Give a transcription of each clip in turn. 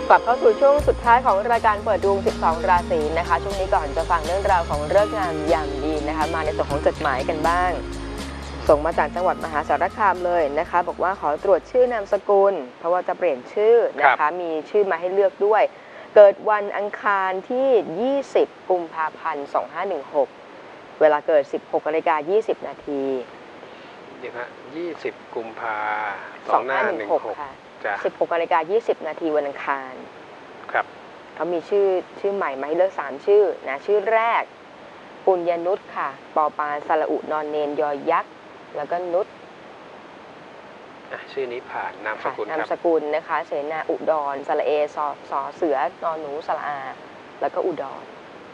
กลับเข้าสู่ช่วงสุดท้ายของรายการเปิดดวง 12 ราศีนะคะช่วงนี้ก่อนจะฟังเรื่องราวของฤกษ์งามยามดีนะคะมาในส่วนของจดหมายกันบ้างส่งมาจากจังหวัดมหาสารคามเลยนะคะบอกว่าขอตรวจชื่อนามสกุลเพราะว่าจะเปลี่ยนชื่อนะคะมีชื่อมาให้เลือกด้วยเกิดวันอังคารที่ 20 กุมภาพันธ์ 2516 เวลาเกิด 16:20 นาทีเดี๋ยวฮะ20 กุมภา 2516 ค่ะ16:20 นาทีวันอังคารครับเขามีชื่อใหม่มาให้เลือก3ชื่อนะชื่อแรกปุญญนุชค่ะปอปานสระอุนอนเนนยอยักษ์แล้วก็นุชชื่อนี้ผ่านนามสกุลครับนามสกุลนะคะเสนาอุดรสระเอสอเสือนอนหนูสระอาแล้วก็อุดร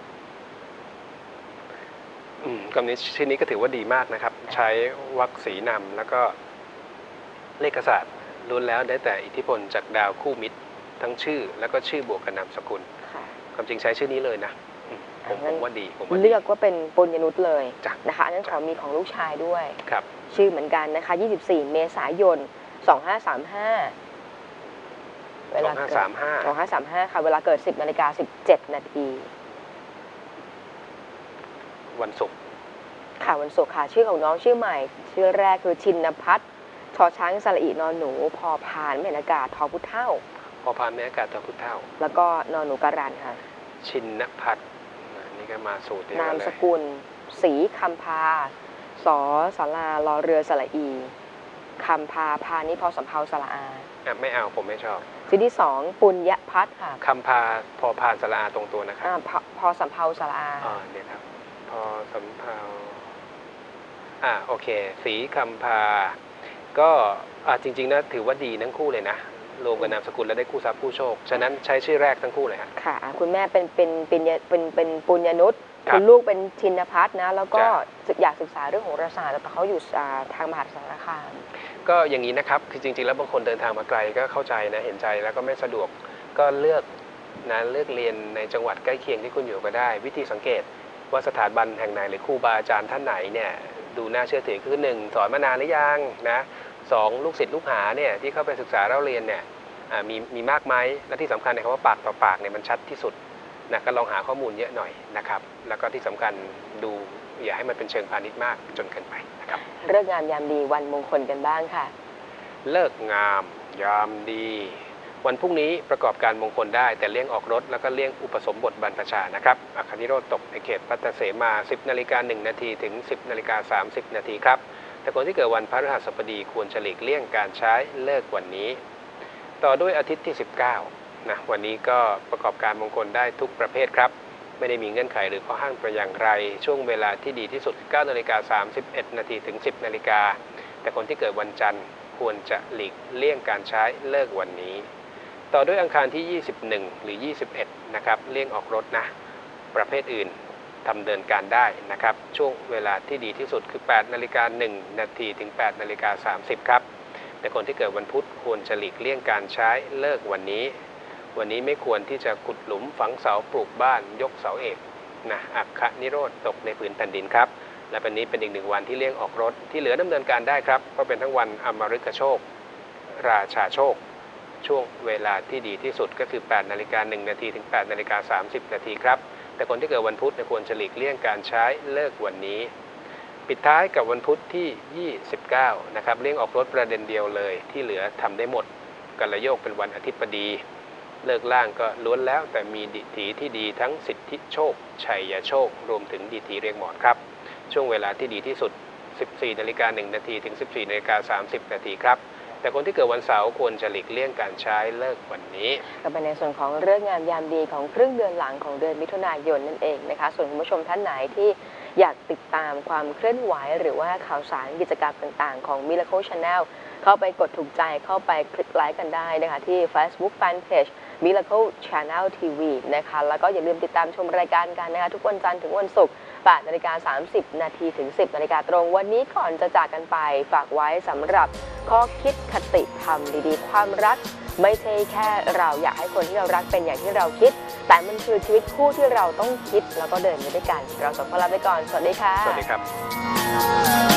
คำนี้ชื่อนี้ก็ถือว่าดีมากนะครับใช้วรรคสีนำแล้วก็เลขศาสตร์ล้วนแล้วได้แต่อิทธิพลจากดาวคู่มิตรทั้งชื่อแล้วก็ชื่อบวกกับนามสกุลความจริงใช้ชื่อนี้เลยนะผมว่าดีเลือกว่าเป็นปุญญนุชเลยนะคะอันนั้นขอมีของลูกชายด้วยครับชื่อเหมือนกันนะคะ24 เมษายน 2535เวลาเกิด2535ค่ะเวลาเกิด 10:17 นาทีวันศุกร์ค่ะวันศุกร์ค่ะชื่อของน้องชื่อใหม่ชื่อแรกคือชินภัทรชอช้างสระอีนอนหนูพอพานแม่นอากาศทอพุเท่าพอพานแม่นอากาศทอพุเท่าแล้วก็นอนหนูการันค่ะชินภัทรนี่ก็มาสูตรนามสกุลศรีคำพาสอสลารอเรือสระอีคำพาพานี่พอสำเภาสระอาไม่เอาผมไม่ชอบชื่อที่2ปุญญพัฒน์ค่ะคำพาพอพานสระอาตรงตัวนะครับพอสำเภาสระอาเนี่ยครับพอสำเภาโอเคศรีคำพาก็จริงๆนะถือว่าดีทั้งคู่เลยนะรวมกับนามสกุลแล้วได้คู่ทรัพย์คู่โชคฉะนั้นใช้ชื่อแรกทั้งคู่เลยค่ะคุณแม่เป็นปุญญนุชคุณลูกเป็นชินภัทรนะแล้วก็อยากศึกษาเรื่องโหราศาสตร์แต่เขาอยู่ทางมหาสารคามก็อย่างนี้นะครับคือจริงๆแล้วบางคนเดินทางมาไกลก็เข้าใจนะเห็นใจแล้วก็ไม่สะดวกก็เลือกเรียนในจังหวัดใกล้เคียงที่คุณอยู่ก็ได้วิธีสังเกตว่าสถาบันแห่งไหนหรือครูบาอาจารย์ท่านไหนเนี่ยดูน่าเชื่อถือคือ1สอนมานานหรือยังนะ2ลูกศิษย์ลูกหาเนี่ยที่เข้าไปศึกษาเล่าเรียนเนี่ยมีมากไหมและที่สำคัญในคำว่าปากต่อปากเนี่ยมันชัดที่สุดนะก็ลองหาข้อมูลเยอะหน่อยนะครับแล้วก็ที่สำคัญดูอย่าให้มันเป็นเชิงพาณิชย์มากจนเกินไปนะครับเลิกงามยามดีวันมงคลกันบ้างค่ะเลิกงามยามดีวันพรุ่งนี้ประกอบการมงคลได้แต่เลี่ยงออกรถแล้วก็เลี่ยงอุปสมบทบรรพชานะครับอัคนิโรธตกในเขตปัตตเสมา 10:01 นาทีถึง 10:30 นาทีครับแต่คนที่เกิดวันพฤหัสบดีควรหลีกเลี่ยงการใช้เลิกวันนี้ต่อด้วยอาทิตย์ที่ 19นะวันนี้ก็ประกอบการมงคลได้ทุกประเภทครับไม่ได้มีเงื่อนไขหรือข้อห้ามแต่อย่างไรช่วงเวลาที่ดีที่สุด 9:31 นาทีถึง 10 นาฬิกาแต่คนที่เกิดวันจันทร์ควรจะหลีกเลี่ยงการใช้เลิกวันนี้ต่อด้วยอังคารที่ 21 หรือ 21 นะครับเลี่ยงออกรถนะประเภทอื่นทำเดินการได้นะครับช่วงเวลาที่ดีที่สุดคือ 8:01 นาทีถึง 8:30 ครับแต่คนที่เกิดวันพุธควรจะหลีกเลี่ยงการใช้เลิกวันนี้ไม่ควรที่จะขุดหลุมฝังเสาปลูกบ้านยกเสาเอกนะอัคนิโรธตกในผืนแผ่นดินครับและวันนี้เป็นอีก1วันที่เลี่ยงออกรถที่เหลือดำเนินการได้ครับก็เป็นทั้งวันอมฤกโชคราชาโชคช่วงเวลาที่ดีที่สุดก็คือ 8:01 นาทีถึง 8:30 นาทีครับแต่คนที่เกิดวันพุธควรจะหลีกเลี่ยงการใช้เลิกวันนี้ปิดท้ายกับวันพุธที่ 29 นะครับเลี่ยงออกรถประเด็นเดียวเลยที่เหลือทำได้หมดกัลโยกเป็นวันอาทิตย์ดีเลิกล่างก็ล้วนแล้วแต่มีดิถีที่ดีทั้งสิทธิโชคชัยโชครวมถึงดิถีเรียงหมอนครับช่วงเวลาที่ดีที่สุด 14:01 นาทีถึง 14:30 นาทีครับแต่คนที่เกิดวันเสาร์ควรจะหลีกเลี่ยงการใช้เลิกวันนี้ก็เป็นในส่วนของเรื่องงามยามดีของครึ่งเดือนหลังของเดือนมิถุนายนนั่นเองนะคะส่วนคุณผู้ชมท่านไหนที่อยากติดตามความเคลื่อนไหวหรือว่าข่าวสารกิจกรรมต่างๆของ Miracle Channel เข้าไปกดถูกใจเข้าไปคลิกไลค์กันได้นะคะที่ Facebook Fanpage Miracle Channel TV นะคะแล้วก็อย่าลืมติดตามชมรายการกันนะคะทุกวันจันทร์ถึงวันศุกร์ 8:30 นาทีถึง 10 นาฬิกาตรงวันนี้ก่อนจะจากกันไปฝากไว้สำหรับข้อคิดคติธรรมดีๆความรักไม่ใช่แค่เราอยากให้คนที่เรารักเป็นอย่างที่เราคิดแต่มันคือชีวิตคู่ที่เราต้องคิดแล้วก็เดินไปด้วยกันเราสองคนลาไปก่อนสวัสดีค่ะสวัสดีครับ